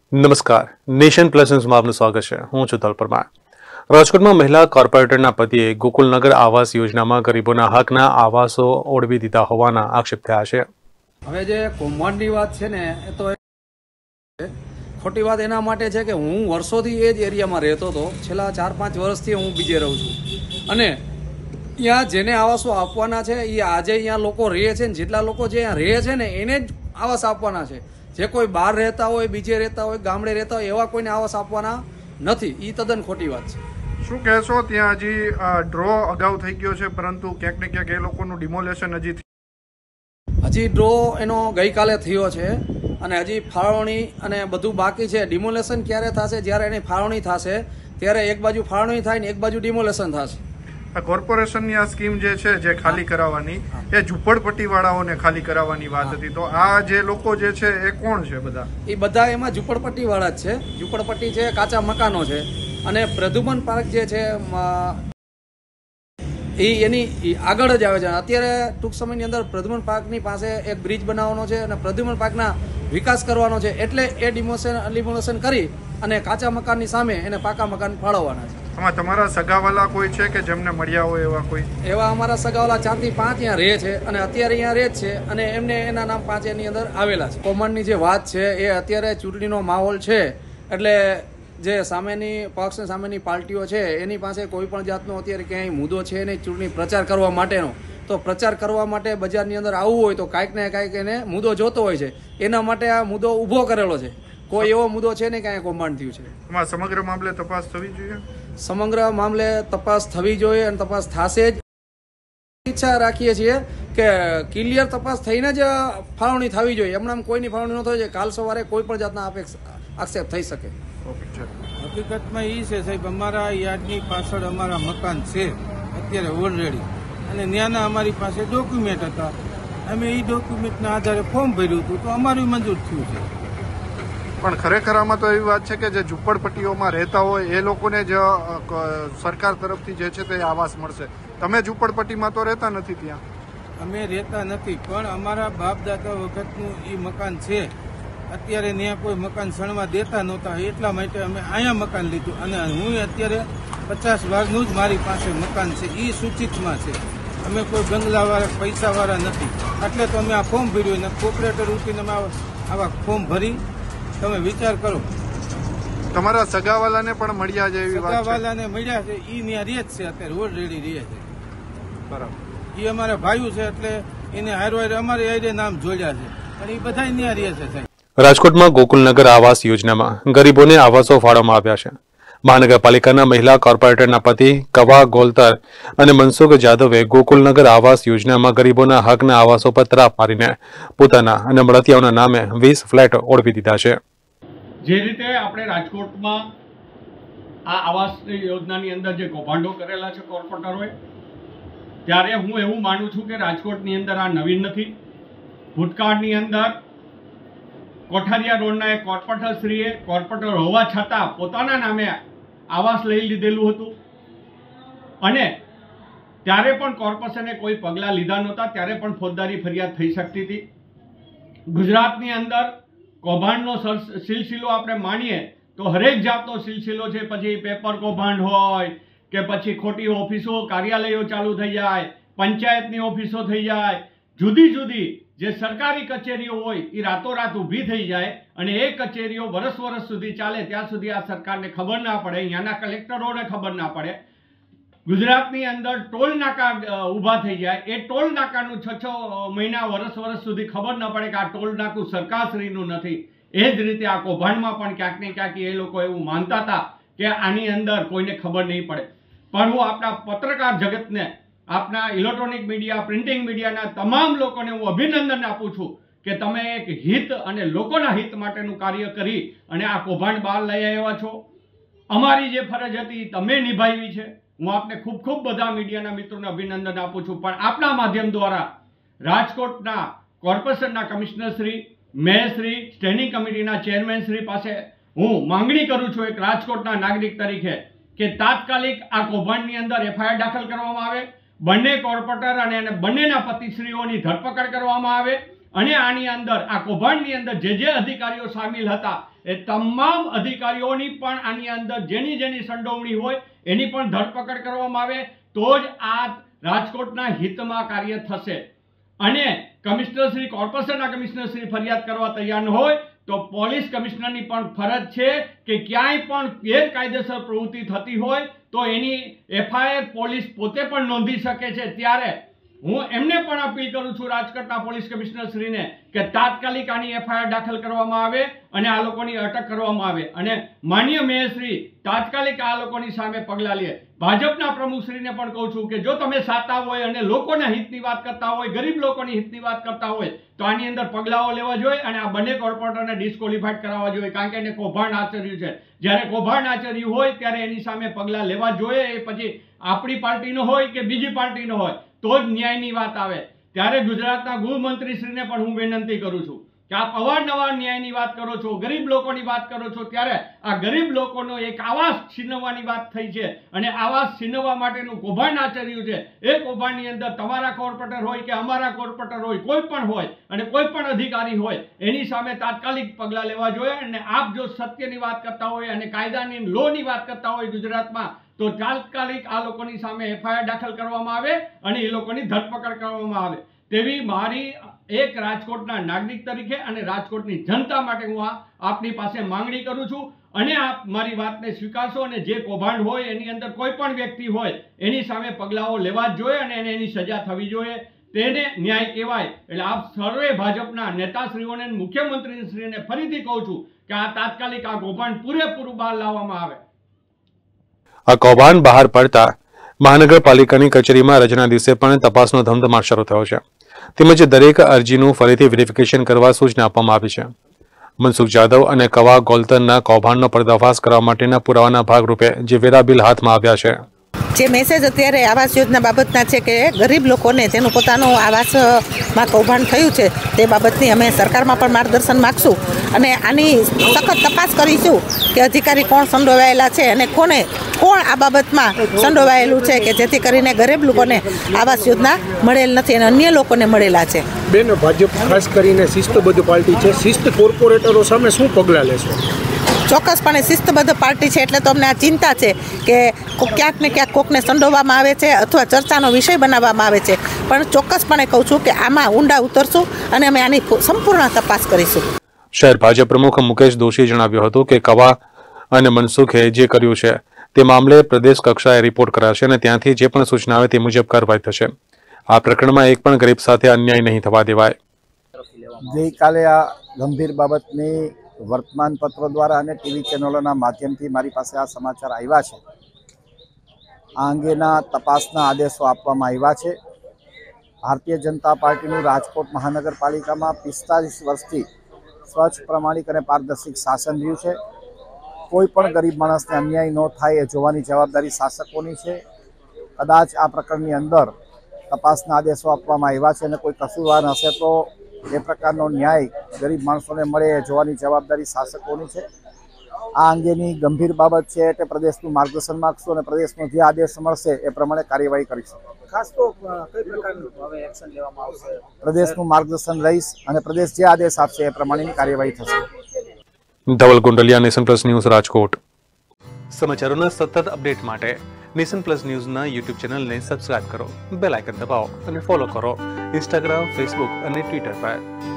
નમસ્કાર, nation plus ન્યૂઝમાં આપનું સ્વાગત છે। હું છું તલ પરમાર। રાજકોટમાં મહિલા કોર્પોરેટરના પતિએ ગોકુલનગર આવાસ યોજનામાં ગરીબોના હકના આવાસો ઓળવી દીધા હોવાના આક્ષેપ થયા છે। હવે જે કૌભાંડની વાત છે ને એ તો ખોટી વાત એના માટે છે કે હું વર્ષોથી એ જ એરિયામાં રહેતો હતો। છેલ્લા 4-5 વર્ષથી હું બીજે રહું છું અને ત્યાં જેને આવાસો આપવાના છે એ આજે અહીંયા લોકો રહે છે ને જેટલા લોકો જે અહીંયા રહે છે ને એને જ આવાસ આપવાના છે। જે કોઈ બહાર રહેતા હોય, બીજે રહેતા હોય, ગામડે રહેતા હોય એવા કોઈને આવાસ આપવાના નથી। એ તદ્દન ખોટી વાત છે। શું કહેશો? ત્યાં હજી ડ્રો અગાઉ થઈ ગયો છે, પરંતુ ક્યાંક ને ક્યાંક એ લોકોનું ડિમોલેશન હજી ડ્રો એનો ગઈકાલે થયો છે અને હજી ફાળવણી અને બધું બાકી છે। ડિમોલેશન ક્યારે થશે? જ્યારે એની ફાળવણી થશે ત્યારે એક બાજુ ફાળવણી થાય ને એક બાજુ ડિમોલેશન થશે। આ કોર્પોરેશનની આ સ્કીમ જે છે, જે ખાલી કરાવવાની, એ ઝૂંપડપટ્ટી વાળાઓને ખાલી કરાવવાની વાત હતી। તો આ જે લોકો જે છે એ કોણ છે? બધા એ બધા એમાં ઝૂંપડપટ્ટી વાળા જ છે। ઝૂંપડપટ્ટી છે, કાચા મકાનો છે અને પ્રદ્યુમન પાર્ક જે છે એની આગળ જ આવે છે। અત્યારે ટૂંક સમયની અંદર પ્રદ્યુમન પાર્કની પાસે એક બ્રિજ બનાવવાનો છે અને પ્રદ્યુમન પાર્કના વિકાસ કરવાનો છે, એટલે એ ડિમોલેશન કરી અને કાચા મકાનની સામે એને પાકા મકાન ફાળવવાના છે। આમાં તમારા સગાવાલા કોઈ છે કે જેમને મળ્યા હોય એવા કોઈ? એવા અમારા સગાવાલા 4 થી 5 અહીંયા રહે છે અને અત્યારે અહીંયા રહે જ છે અને એમને એના નામ 5 એની અંદર આવેલા છે। કૌભાંડની જે વાત છે એ અત્યારે ચૂંટણીનો માહોલ છે, એટલે જે સામેની પક્ષ સામેની પાર્ટીઓ છે એની પાસે કોઈ પણ જાતનો અત્યારે ક્યાંય મુદ્દો છે નહીં ચૂંટણી પ્રચાર કરવા માટેનો। તો પ્રચાર કરવા માટે બજારની અંદર આવવું હોય તો કાંઈક ને કાંઈક એને મુદ્દો જોતો હોય છે, એના માટે આ મુદ્દો ઊભો કરેલો છે। કોઈ એવો મુદ્દો છે ને કે અહીંયા કૌભાંડ થયું છે। એમાં સમગ્ર મામલે તપાસ થવી જોઈએ। સમગ્ર મામલે તપાસ થવી જોઈએ અને તપાસ થશે જ। ઈચ્છા રાખીએ છીએ કે ક્લિયર તપાસ થઈને જ ફાળવણી થવી જોઈએ। એમનામ કોઈની ફાળવણી ન થવી જોઈએ। કાલ સવારે કોઈ પણ જાતના આક્ષેપ થઈ શકે। હકીકતમાં એ છે સાહેબ, અમારા યાર્ડની પાછળ અમારા મકાન છે અત્યારે ઓલરેડી, અને ત્યાંના અમારી પાસે ડોક્યુમેન્ટ હતા। અમે એ ડોક્યુમેન્ટના આધારે ફોર્મ ભર્યું હતું તો અમારું મંજૂર થયું છે। પણ ખરેખર આમાં તો એવી વાત છે કે જે ઝૂંપડપટ્ટીઓમાં રહેતા હોય એ લોકોને જ સરકાર તરફથી જે છે તે આવાસ મળશે। તમે ઝૂંપડપટ્ટીમાં તો રહેતા નથી, ત્યાં અમે રહેતા નથી, પણ અમારા બાપ દાદા વખતનું એ મકાન છે। અત્યારે ત્યાં કોઈ મકાન સણવા દેતા નહોતા, એટલા માટે અમે અહીંયા મકાન લીધું અને હું અત્યારે 50 ભાગનું જ મારી પાસે મકાન છે, એ સૂચિતમાં છે। અમે કોઈ બંગલાવાળા પૈસાવાળા નથી, એટલે તો અમે આ ફોર્મ ભર્યું ને કોર્પોરેટર ઉઠીને અમે આવા ફોર્મ ભરી તમે વિચાર કરો। તમારા સગાવાલાને પણ મળ્યા છે? એવી વાત છે? સગાવાલાને મળ્યા છે, એ ત્યાં રહે જ છે, અત્યારે ઓલરેડી રહે છે। બરાબર, એ અમારા ભાઈઓ છે, એટલે એને હારવાર અમારે આઈડે નામ જોડ્યા છે, પણ એ બધા ત્યાં રહે છે સાહેબ। રાજકોટમાં ગોકુલનગર આવાસ યોજનામાં ગરીબોને આવાસો ફાળવવામાં આવ્યા છે। મહાનગરપાલિકાના મહિલા કોર્પોરેટરના પતિ કવા ગોલતર અને મનસુખ જાદવે ગોકુલનગર આવાસ યોજનામાં ગરીબોના હકના આવાસો પર તરાપ મારીને પોતાના અને મળતિયાઓના નામે 20 ફ્લેટ ઓળવી દીધા છે। જે રીતે આપણે રાજકોટમાં આ આવાસ યોજનાની અંદર જે કૌભાંડો કરેલા છે કોર્પોરેટરોએ, ત્યારે હું એવું માનું છું કે રાજકોટની અંદર આ નવીન નથી। ભૂતકાળની અંદર કોઠારિયા રોડના એક કોર્પોરેટરશ્રીએ કોર્પોરેટર હોવા છતાં પોતાના નામે આવાસ લઈ લીધેલું હતું અને ત્યારે પણ કોર્પોરેશને કોઈ પગલાં લીધા નહોતા, ત્યારે પણ ફોજદારી ફરિયાદ થઈ શકતી હતી। ગુજરાતની અંદર કૌભાંડનો સિલસિલો આપણે માણીએ તો હરેક જાતનો સિલસિલો છે। પછી પેપર કૌભાંડ હોય કે પછી ખોટી ઓફિસો કાર્યાલયો ચાલુ થઈ જાય, પંચાયતની ઓફિસો થઈ જાય, જુદી જુદી જે સરકારી કચેરીઓ હોય એ રાતોરાત ઊભી થઈ જાય અને એ કચેરીઓ વર્ષ સુધી ચાલે ત્યાં સુધી આ સરકારને ખબર ના પડે, અહીંયાના કલેક્ટરોને ખબર ના પડે। ગુજરાતની અંદર ટોલ નાકા ઊભા થઈ જાય, એ ટોલ નાકાનું 6 મહિના વર્ષ સુધી ખબર ન પડે કે આ ટોલ નાકું સરકારશ્રીનું નથી। એ જ રીતે આ કૌભાંડમાં પણ ક્યાંક ને ક્યાંક એ લોકો એવું માનતા હતા કે આની અંદર કોઈને ખબર નહીં પડે। પણ હું આપણા પત્રકાર જગતને, આપના ઇલેક્ટ્રોનિક મીડિયા, પ્રિન્ટિંગ મીડિયાના તમામ લોકોને હું અભિનંદન આપું છું કે તમે એક હિત અને લોકોના હિત માટેનું કાર્ય કરી અને આ કૌભાંડ બહાર લઈ આવ્યા છો। અમારી જે ફરજ હતી તમે નિભાવી છે। હું આપને ખૂબ બધા મીડિયાના મિત્રોને અભિનંદન આપું છું। પણ આપણા માધ્યમ દ્વારા રાજકોટના કોર્પોરેશનના કમિશનરશ્રી, મેયરશ્રી, સ્ટેન્ડિંગ કમિટીના ચેરમેનશ્રી પાસે હું માંગણી કરું છું એક રાજકોટના નાગરિક તરીકે કે તાત્કાલિક આ કૌભાંડની અંદર FIR દાખલ કરવામાં આવે, બંને કોર્પોરેટર અને બંનેના પતિશ્રીઓની ધરપકડ કરવામાં આવે અને આની અંદર આ કૌભાંડની અંદર જે અધિકારીઓ સામેલ હતા એ તમામ અધિકારીઓની પણ આની અંદર જેની સંડોવણી હોય એની પણ ધરપકડ કરવામાં આવે તો જ આ રાજકોટના હિતમાં કાર્ય થશે. અને કમિશનરશ્રી, કોર્પોરેશનના કમિશનરશ્રી ફરિયાદ કરવા તૈયાર ન હોય તો પોલીસ કમિશનરની પણ ફરજ છે કે ક્યાંય પણ ગેરકાયદેસર પ્રવૃત્તિ થતી હોય તો એની FIR પોલીસ પોતે પણ નોંધી શકે છે. ત્યારે હું એમને પણ અપીલ કરું છું રાજકોટના પોલીસ કમિશનરશ્રીને કે તાત્કાલિક આની FIR દાખલ કરવામાં આવે અને આ લોકોની અટક કરવામાં આવે અને માનનીય મેયરશ્રી તાત્કાલિક આ લોકોની સામે પગલાં લે. ભાજપના પ્રમુખશ્રીને પણ કહું છું કે જો તમે સાચા હોય અને લોકોના હિતની વાત કરતા હોય, ગરીબ લોકોની હિતની વાત કરતા હોય તો આની અંદર પગલાઓ લેવા જોઈએ અને આ બંને કોર્પોરેટરને ડિસ્કોલિફાઈડ કરાવવા જોઈએ, કારણ કે એને કૌભાંડ આચર્યું છે. જ્યારે કૌભાંડ આચર્યું હોય ત્યારે એની સામે પગલાં લેવા જોઈએ. એ પછી આપણી પાર્ટીનો હોય કે બીજી પાર્ટીનો હોય તો જ ન્યાયની વાત આવે. ત્યારે ગુજરાતના ગૃહમંત્રીશ્રીને પણ હું વિનંતી કરું છું કે આપ અવારનવાર ન્યાયની વાત કરો છો, ગરીબ લોકોની વાત કરો છો, ત્યારે આ ગરીબ લોકોનો એક આવાસ છીનવવાની વાત થઈ છે અને આવાસ છીનવવા માટેનું કૌભાંડ આચર્યું છે. એ કૌભાંડની અંદર તમારા કોર્પોરેટર હોય કે અમારા કોર્પોરેટર હોય, કોઈ પણ હોય અને કોઈ પણ અધિકારી હોય એની સામે તાત્કાલિક પગલાં લેવા જોઈએ. અને આપ જો સત્યની વાત કરતા હોય અને કાયદાની લોની વાત કરતા હોય ગુજરાતમાં તો તાત્કાલિક આ લોકોની સામે FIR દાખલ કરવામાં આવે અને એ લોકોની ધરપકડ કરવામાં આવે તેવી મારી એક રાજકોટના નાગરિક તરીકે અને રાજકોટની જનતા માટે હું આપની પાસે માંગણી કરું છું. અને આપ મારી વાતને સ્વીકારશો અને જે કૌભાંડ હોય એની અંદર કોઈ પણ વ્યક્તિ હોય એની સામે પગલાઓ લેવા જ જોઈએ અને એને એની સજા થવી જોઈએ. તેને ન્યાય કહેવાય. એટલે આપ સર્વે ભાજપના નેતાશ્રીઓને, મુખ્યમંત્રીશ્રીને ફરીથી કહું છું કે આ તાત્કાલિક આ કૌભાંડ પૂરેપૂરું બહાર લાવવામાં આવે. આ કૌભાંડ બહાર પડતા મહાનગરપાલિકાની કચેરીમાં રજાના દિવસે પણ તપાસનો ધમધમાટ શરૂ થયો છે. તેમજ દરેક અરજીનું ફરીથી વેરિફિકેશન કરવા સૂચના આપવામાં આવી છે. મનસુખ જાદવ અને કવા ગોલતરના કૌભાંડનો પર્દાફાશ કરવા માટેના પુરાવાના ભાગરૂપે જે વેરા બિલ હાથમાં આવ્યા છે. જે મેસેજ અત્યારે આવાસ યોજના બાબતના છે કે ગરીબ લોકોને તેનું પોતાનું આવાસમાં કૌભાંડ થયું છે તે બાબતની અમે સરકારમાં પણ માર્ગદર્શન માગશું અને આની સખત તપાસ કરીશું કે અધિકારી કોણ સંડોવાયેલા છે અને કોણ આ બાબતમાં સંડોવાયેલું છે કે જેથી કરીને ગરીબ લોકોને આવાસ યોજના મળેલ નથી અને અન્ય લોકોને મળેલા છે. બેન, ભાજપ ખાસ કરીને શિસ્તબદ્ધ પાર્ટી છે, શિસ્ત કોર્પોરેટરો સામે શું પગલાં લેશો? ચોક્કસપણે શિસ્તબદ્ધ પાર્ટી છે એટલે તો અમને આ ચિંતા છે કે ક્યાંક ને ક્યાંક કોકને સંડોવવામાં આવે છે અથવા ચર્ચાનો વિષય બનાવવામાં આવે છે. પણ ચોક્કસપણે કહું છું કે આમાં ઊંડા ઉતરશું અને અમે આની સંપૂર્ણ તપાસ કરીશું. શહેર ભાજપ પ્રમુખ મુકેશ દોશીએ જણાવ્યું હતું કે કવા અને મનસુખે જે કર્યું છે તે મામલે પ્રદેશ કક્ષાએ રિપોર્ટ કરાશે અને ત્યાંથી જે પણ સૂચના આવે તે મુજબ કાર્યવાહી થશે. આ પ્રકરણમાં એક પણ ગરીબ સાથે અન્યાય નહીં થવા દેવાય. ગઈકાલે આ ગંભીર બાબતની વર્તમાન પત્રો દ્વારા અને ટીવી ચેનલોના માધ્યમથી મારી પાસે આ સમાચાર આવ્યા છે. આ અંગેના તપાસના આદેશો આપવામાં આવ્યા છે. ભારતીય જનતા પાર્ટીનું રાજકોટ મહાનગરપાલિકામાં 45 વર્ષથી સ્વચ્છ, પ્રમાણિક અને પારદર્શક શાસન રહ્યું છે. કોઈ પણ ગરીબ માણસને અન્યાય ન થાય એ જોવાની જવાબદારી શાસકોની છે. કદાચ આ પ્રકરણની અંદર તપાસના આદેશો આપવામાં આવ્યા છે અને કોઈ કસૂરવાર હશે તો એ પ્રકારનો ન્યાય ગરીબ માણસોને મળે એ જોવાની જવાબદારી શાસકોની છે. આ અંગેની ગંભીર બાબત છે એટલે પ્રદેશનું માર્ગદર્શન માગશું અને પ્રદેશનો જે આદેશ મળશે એ પ્રમાણે કાર્યવાહી કરીશું. ખાસ તો કઈ પ્રકારનું હવે એક્શન લેવામાં આવશે? પ્રદેશનું માર્ગદર્શન લઈશ અને પ્રદેશ જે આદેશ આપશે એ પ્રમાણેની કાર્યવાહી થશે. Dhaval Gundaliya, Nation Plus News, Rajkot. સમાચારોના સતત અપડેટ માટે નેશન પ્લસ ન્યૂઝના યુટ્યુબ ચેનલને સબસ્ક્રાઇબ કરો, બેલ આઇકન દબાવો અને ફોલો કરો ઇન્સ્ટાગ્રામ, ફેસબુક અને ટ્વિટર પર.